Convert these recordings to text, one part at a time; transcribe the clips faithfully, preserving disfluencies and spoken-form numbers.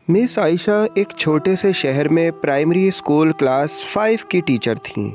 Miss Ayesha एक छोटे से शहर में प्राइमरी स्कूल क्लास फाइव की टीचर थीं।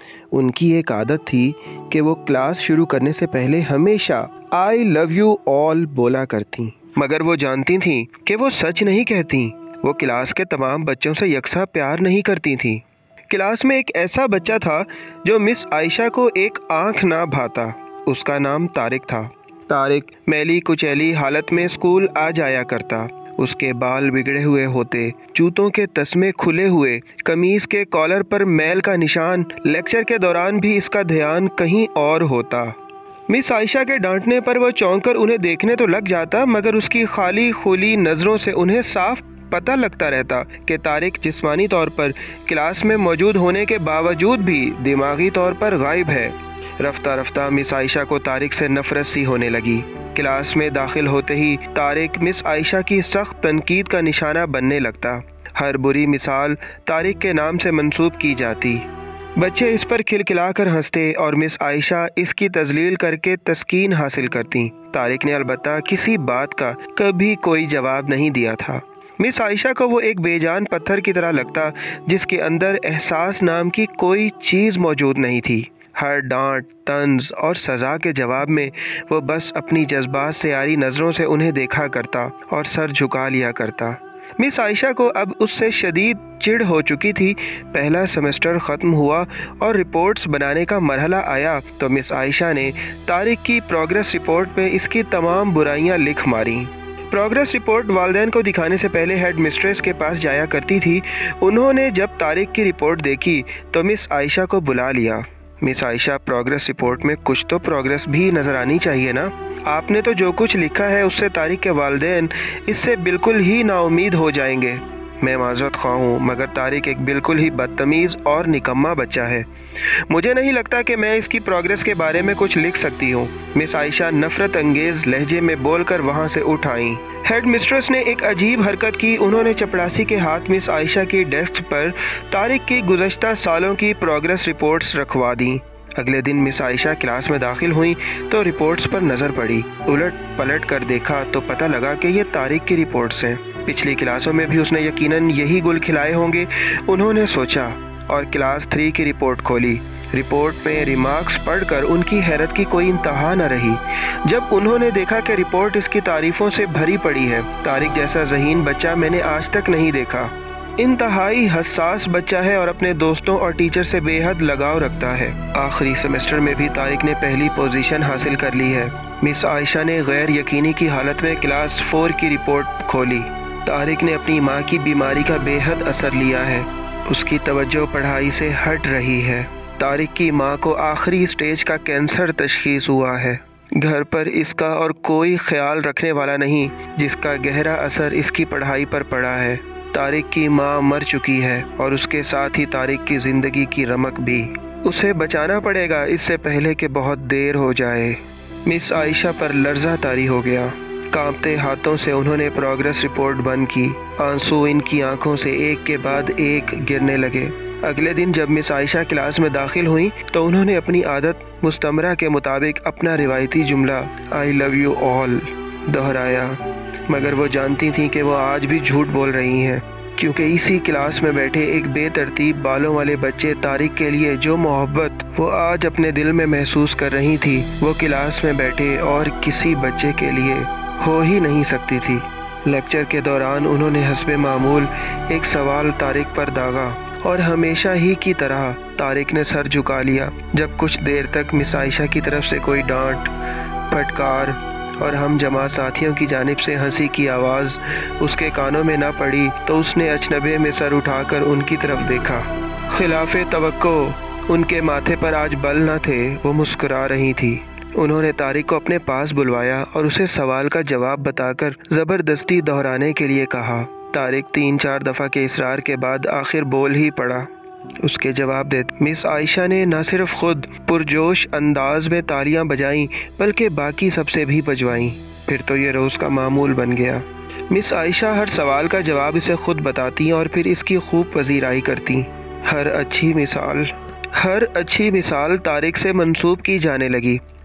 उनकी एक आदत थी कि वो क्लास शुरू करने से पहले हमेशा आई लव यू ऑल बोला करती, मगर वो जानती थीं कि वो सच नहीं कहती। वो क्लास के तमाम बच्चों से यकसा प्यार नहीं करती थीं। क्लास में एक ऐसा बच्चा था जो मिस आयशा को एक आंख ना भाता। उसका नाम तारिक था। तारिक मैली कुचैली हालत में स्कूल आ जाया करता। उसके बाल बिगड़े हुए होते, जूतों के तस्मे खुले हुए, कमीज़ के कॉलर पर मैल का निशान। लेक्चर के दौरान भी इसका ध्यान कहीं और होता। मिस आयशा के डांटने पर वो चौंक कर उन्हें देखने तो लग जाता, मगर उसकी खाली खुली नज़रों से उन्हें साफ पता लगता रहता कि तारिक जिस्मानी तौर पर क्लास में मौजूद होने के बावजूद भी दिमागी तौर पर गायब है। रफ्ता रफ्ता मिस आयशा को तारिक से नफरत सी होने लगी। क्लास में दाखिल होते ही तारिक मिस आयशा की सख्त तनकीद का निशाना बनने लगता। हर बुरी मिसाल तारिक के नाम से मंसूब की जाती। बच्चे इस पर खिलखिलाकर हंसते और मिस आयशा इसकी तजलील करके तस्कीन हासिल करती। तारिक ने अलबत्ता किसी बात का कभी कोई जवाब नहीं दिया था। मिस आयशा को वो एक बेजान पत्थर की तरह लगता जिसके अंदर एहसास नाम की कोई चीज़ मौजूद नहीं थी। हर डांट, तंज और सज़ा के जवाब में वो बस अपनी जज्बात से आरी नज़रों से उन्हें देखा करता और सर झुका लिया करता। मिस आयशा को अब उससे शदीद चिढ़ हो चुकी थी। पहला सेमेस्टर ख़त्म हुआ और रिपोर्ट्स बनाने का मरहला आया तो मिस आयशा ने तारिक की प्रोग्रेस रिपोर्ट में इसकी तमाम बुराइयां लिख मारी। प्रोग्रेस रिपोर्ट वालिदैन को दिखाने से पहले हेड मिस्ट्रेस के पास जाया करती थी। उन्होंने जब तारिक की रिपोर्ट देखी तो मिस आयशा को बुला लिया। मिस आयशा, प्रोग्रेस रिपोर्ट में कुछ तो प्रोग्रेस भी नज़र आनी चाहिए ना। आपने तो जो कुछ लिखा है उससे तारिक के वालिदैन इससे बिल्कुल ही नाउमीद हो जाएंगे। मैं माज़रत ख़्वाह हूँ, मगर तारिक एक बिल्कुल ही बदतमीज़ और निकम्मा बच्चा है। मुझे नहीं लगता कि मैं इसकी प्रोग्रेस के बारे में कुछ लिख सकती हूँ। मिस आयशा नफ़रत अंगेज़ लहजे में बोलकर वहाँ से उठ आईं। हेड मिस्ट्रेस ने एक अजीब हरकत की। उन्होंने चपड़ासी के हाथ मिस आयशा की डेस्क पर तारिक की गुज़श्ता सालों की प्रोग्रेस रिपोर्ट्स रखवा दी। अगले दिन मिस आयशा क्लास में दाखिल हुई तो रिपोर्ट्स पर नज़र पड़ी। उलट पलट कर देखा तो पता लगा कि ये तारिक की रिपोर्ट्स हैं। पिछली क्लासों में भी उसने यकीनन यही गुल खिलाए होंगे, उन्होंने सोचा, और क्लास थ्री की रिपोर्ट खोली। रिपोर्ट में रिमार्क्स पढ़कर उनकी हैरत की कोई इंतहा न रही जब उन्होंने देखा कि रिपोर्ट इसकी तारीफ़ों से भरी पड़ी है। तारिक जैसा ज़हीन बच्चा मैंने आज तक नहीं देखा। इंतहाई हसास बच्चा है और अपने दोस्तों और टीचर से बेहद लगाव रखता है। आखिरी सेमेस्टर में भी तारिक ने पहली पोजीशन हासिल कर ली है। मिस आयशा ने गैर यकीनी की हालत में क्लास फोर की रिपोर्ट खोली। तारिक ने अपनी माँ की बीमारी का बेहद असर लिया है। उसकी तवज्जो पढ़ाई से हट रही है। तारिक की माँ को आखिरी स्टेज का कैंसर तशखीस हुआ है। घर पर इसका और कोई ख्याल रखने वाला नहीं, जिसका गहरा असर इसकी पढ़ाई पर पड़ा है। तारिक की माँ मर चुकी है और उसके साथ ही तारिक की ज़िंदगी की रमक भी। उसे बचाना पड़ेगा इससे पहले कि बहुत देर हो जाए। मिस आयशा पर लर्ज़ा तारी हो गया। कांपते हाथों से उन्होंने प्रोग्रेस रिपोर्ट बंद की। आंसू इनकी आंखों से एक के बाद एक गिरने लगे। अगले दिन जब मिस आयशा क्लास में दाखिल हुई तो उन्होंने अपनी आदत मुस्तमरा के मुताबिक अपना रिवायती जुमला आई लव यू ऑल दोहराया, मगर वो जानती थीं कि वो आज भी झूठ बोल रही हैं, क्योंकि इसी क्लास में बैठे एक बेतरतीब बालों वाले बच्चे तारिक के लिए जो मोहब्बत वो आज अपने दिल में महसूस कर रही थी, वो क्लास में बैठे और किसी बच्चे के लिए हो ही नहीं सकती थी। लेक्चर के दौरान उन्होंने हस्बे मामूल एक सवाल तारिक पर दागा और हमेशा ही की तरह तारिक ने सर झुका लिया। जब कुछ देर तक मिस आयशा की तरफ से कोई डांट, फटकार और हम जमा साथियों की जानिब से हंसी की आवाज़ उसके कानों में ना पड़ी तो उसने अचनबे में सर उठाकर उनकी तरफ देखा। खिलाफे तवक्को उनके माथे पर आज बल न थे, वो मुस्कुरा रही थी। उन्होंने तारिक को अपने पास बुलवाया और उसे सवाल का जवाब बताकर ज़बरदस्ती दोहराने के लिए कहा। तारिक तीन चार दफ़ा के इसरार के बाद आखिर बोल ही पड़ा। उसके जवाब दे मिस आयशा ने न सिर्फ खुद पुरजोश अंदाज में तालियां बजाईं बल्कि बाकी सबसे भी बजवाईं। फिर तो ये रोज़ का मामूल बन गया। मिस आयशा हर सवाल का जवाब इसे खुद बताती और फिर इसकी खूब पजीराई करती। हर अच्छी मिसाल हर अच्छी मिसाल तारिक से मंसूब की जाने लगी।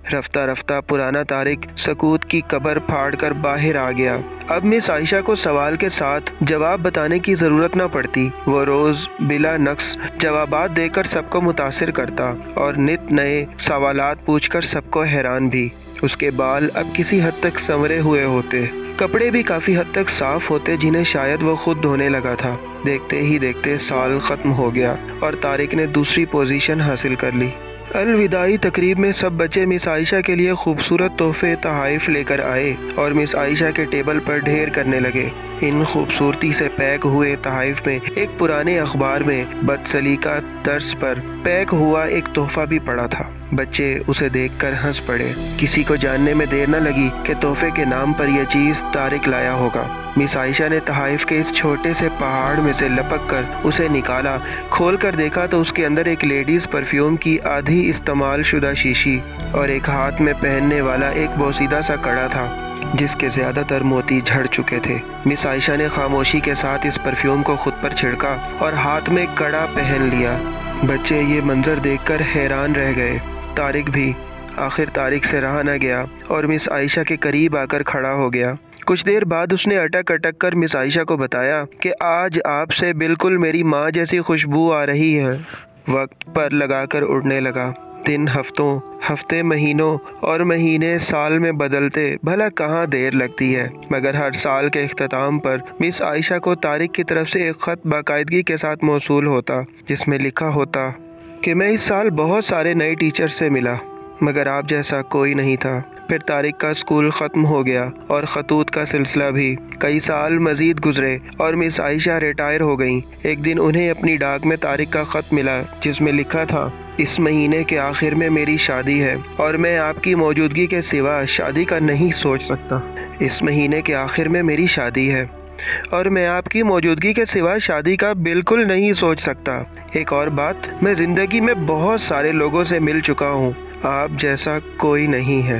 رفتہ رفتہ پرانا طارق سکوت کی قبر پھاڑ کر باہر آ گیا۔ اب مس عائشہ کو سوال کے ساتھ جواب بتانے کی ضرورت نہ پڑتی۔ وہ روز بلا نقص جوابات دے کر سب کو متاثر کرتا اور نت نئے سوالات پوچھ کر سب کو حیران بھی۔ اس کے بال اب کسی حد تک سنورے ہوئے ہوتے، کپڑے بھی کافی حد تک صاف ہوتے جنہیں شاید وہ خود دھونے لگا تھا۔ دیکھتے ہی دیکھتے سال ختم ہو گیا اور طارق نے دوسری پوزیشن حاصل کر لی۔ الوداعی تقریب میں سب بچے مس عائشہ کے لیے خوبصورت تحفے تحائف لے کر آئے اور مس عائشہ کے ٹیبل پر ڈھیر کرنے لگے۔ ان خوبصورتی سے پیک ہوئے تحائف میں ایک پرانے اخبار میں بدسلیقہ طرز پر پیک ہوا ایک تحفہ بھی پڑا تھا۔ بچے اسے دیکھ کر ہنس پڑے۔ کسی کو جاننے میں دیر نہ لگی کہ تحفے کے نام پر یہ چیز طارق لایا ہوگا۔ مس عائشہ نے تحائف کے اس چھوٹے سے پہاڑ میں سے لپک کر اسے نکالا۔ کھول کر دیکھا تو اس کے اندر ایک لیڈیز پرفیوم کی آدھی استعمال شدہ شیشی اور ایک ہاتھ میں پہننے والا ایک بوسیدہ سا کڑا تھا جس کے زیادہ تر موتی جھڑ چکے تھے۔ مس عائشہ نے خاموشی کے ساتھ اس پرفیوم کو خود پر چھڑکا اور ہاتھ میں کڑا پہن لیا۔ بچے یہ منظر دیکھ کر حیران رہ گئے۔ طارق بھی۔ آخر طارق سے رہا نہ گیا اور مس عائشہ کے قریب آ کر کھڑا ہو گیا۔ کچھ دیر بعد اس نے اٹک اٹک کر مس عائشہ کو بتایا کہ آج آپ سے بالکل میری ماں جیسی خوشبو آ رہی ہے۔ وقت پر لگا کر اڑنے لگا۔ دن ہفتوں، ہفتے مہینوں اور مہینے سال میں بدلتے، بھلا کہاں دیر لگتی ہے، مگر ہر سال کے اختتام پر مس عائشہ کو طارق کی طرف سے ایک خط باقاعدگی کے ساتھ موصول ہوتا جس میں لکھا ہوتا کہ میں اس سال بہت سارے نئے ٹیچر سے ملا مگر آپ جیسا کوئی نہیں تھا۔ پھر طارق کا اسکول ختم ہو گیا اور خطوط کا سلسلہ بھی۔ کئی سال مزید گزرے اور مس عائشہ ریٹائر ہو گئیں۔ ایک دن انہیں اپنی ڈاک میں طارق کا خط ملا جس میں لکھا تھا، اس مہینے کے آخر میں میری شادی ہے اور میں آپ کی موجودگی کے سوا شادی کا نہیں سوچ سکتا۔ اس مہینے کے آخر میں میری شادی ہے اور میں آپ کی موجودگی کے سوا شادی کا بالکل نہیں سوچ سکتا۔ ایک اور بات، میں زندگی میں بہت سارے لوگوں سے مل چکا ہوں، آپ جیسا کوئی نہیں ہے،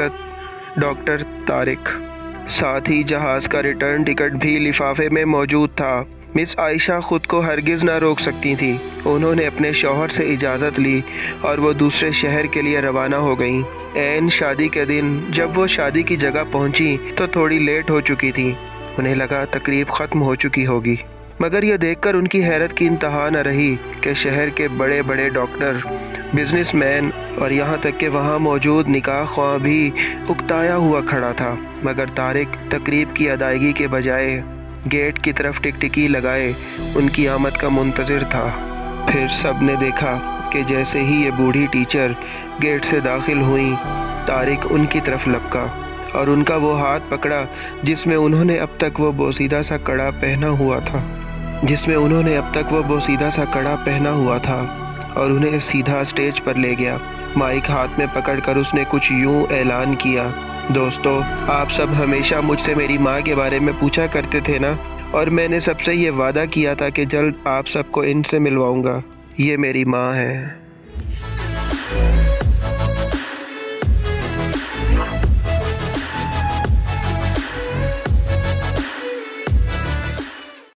فقط ڈاکٹر طارق۔ ساتھ ہی جہاز کا ریٹرن ٹکٹ بھی لفافے میں موجود تھا۔ مس عائشہ خود کو ہرگز نہ روک سکتی تھی۔ انہوں نے اپنے شوہر سے اجازت لی اور وہ دوسرے شہر کے لیے روانہ ہو گئیں۔ عین شادی کے دن جب وہ شادی کی جگہ پہنچی تو تھوڑی لیٹ ہو چکی تھی۔ انہیں لگا تقریب ختم ہو چکی ہوگی، مگر یہ دیکھ کر ان کی حیرت کی انتہا نہ رہی کہ شہر کے بڑے بڑے ڈاکٹر، بزنس مین اور یہاں تک کہ وہاں موجود نکاح خواہ بھی اکتایا ہوا کھڑا تھا، مگر طارق تقریب کی ادائیگی کے بجائے گیٹ کی طرف ٹکٹکی لگائے ان کی آمد کا منتظر تھا۔ پھر سب نے دیکھا کہ جیسے ہی یہ بوڑھی ٹیچر گیٹ سے داخل ہوئیں، طارق ان کی طرف لپکا اور ان کا وہ ہاتھ پکڑا جس میں انہوں نے اب تک وہ بوسیدہ سا کڑا پہنا ہوا تھا جس میں انہوں نے اب تک وہ بوسیدہ سا کڑا پہنا ہوا تھا اور انہیں سیدھا اسٹیج پر لے گیا۔ مائک ہاتھ میں پکڑ کر اس نے کچھ یوں اعلان کیا، دوستو، آپ سب ہمیشہ مجھ سے میری ماں کے بارے میں پوچھا کرتے تھے نا، اور میں نے سب سے یہ وعدہ کیا تھا کہ جلد آپ سب کو ان سے ملواؤں گا۔ یہ میری ماں ہے۔